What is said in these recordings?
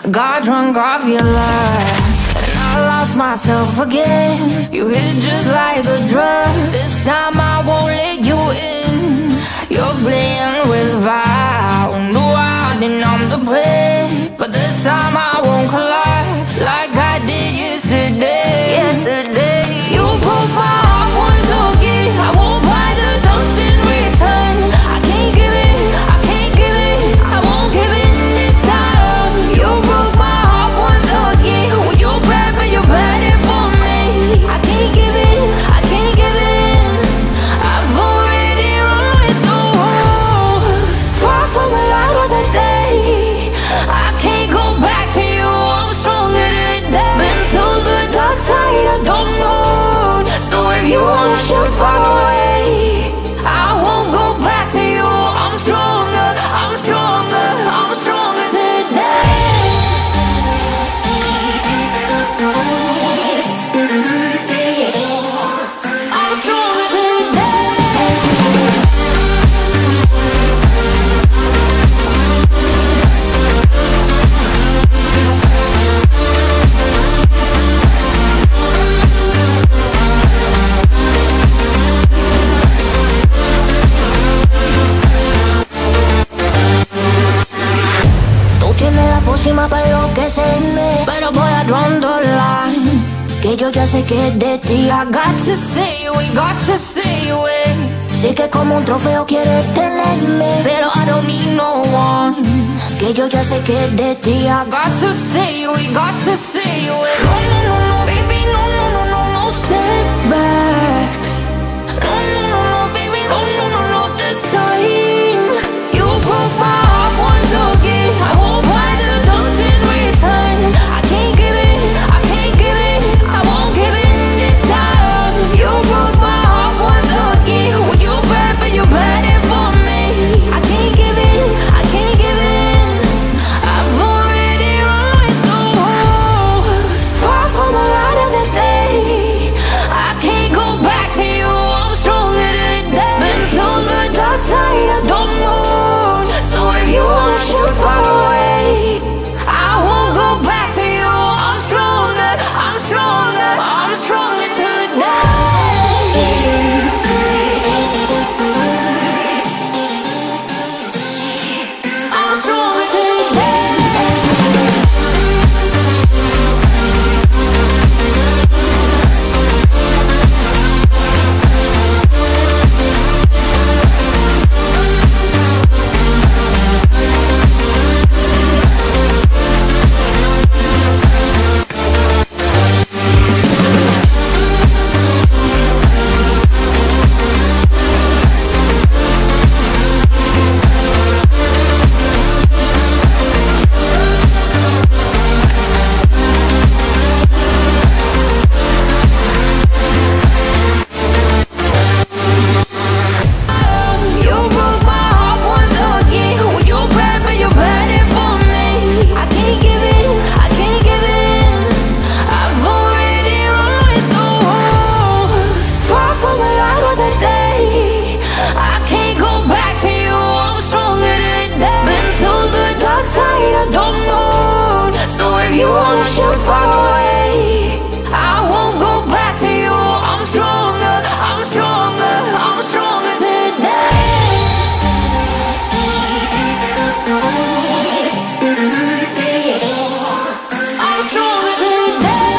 Got drunk off your love, and I lost myself again. You hit just like a drug. This time I won't let you in. You're playing with fire. No, I didn't, I'm the prey. But this time I won't collide like I did yesterday. You broke my heart once again. I won't buy the dust in return. I can't give it, I can't give it, I won't give in this time. You broke my heart once again. When you're bad, but you're bad it for me. I can't give it, I can't give in. I've already run with the wolves. Far from the light of the day. I can't go back to you, I'm stronger today. Been to the dark side, I don't know. So if you wanna shoot far away, I won't go back to you. I'm stronger, I'm stronger, I'm stronger today. I'm stronger today. Para enloquecerme, pero voy a draw the line. Que yo ya sé que es de ti. I got to stay away, got to stay away. Sé que como un trofeo quieres tenerme, pero I don't need no one. Que yo ya sé que es de ti. I got to stay away, got to stay away. No, no, no, no, baby, no, no, no, no, no setbacks. No, no, no, no, baby, no, no, no, no, this time. You broke my heart once again. I won't buy the dust in return. I can't give it, I can't give it, I won't give in this time. You broke my heart once again. When you're bad, but you're bad it for me. I can't give in, I can't give in. I've already run with the wolves. Far from the light of the day. I can't go back to you, I'm stronger today. Been to the dark side, I don't know. So if you wanna shoot far away, I won't go back to you. I'm stronger, I'm stronger, I'm stronger today. I'm stronger today. You wanna shoot far away, I won't go back to you. I'm stronger, I'm stronger, I'm stronger today. I'm stronger today.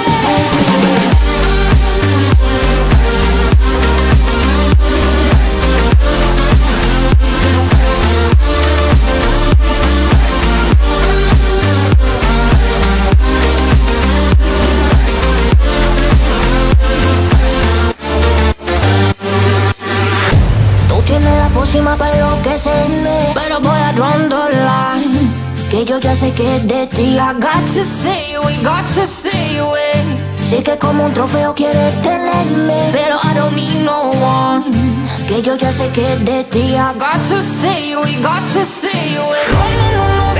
Para enloquecerme, pero voy a draw the line. Que yo ya sé que es de ti. I got to stay away, got to stay away. Sé que como un trofeo quieres tenerme, pero I don't need no one. Que yo ya sé que es de ti. I got to stay away, got to stay away. No, no, no, no,